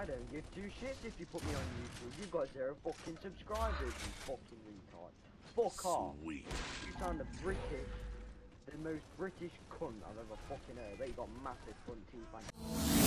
I don't give two shits if you put me on YouTube. You've got 0 fucking subscribers, you fucking retard. Fuck off. Sweet. You sound the most British cunt I've ever fucking heard. But you got massive front teeth.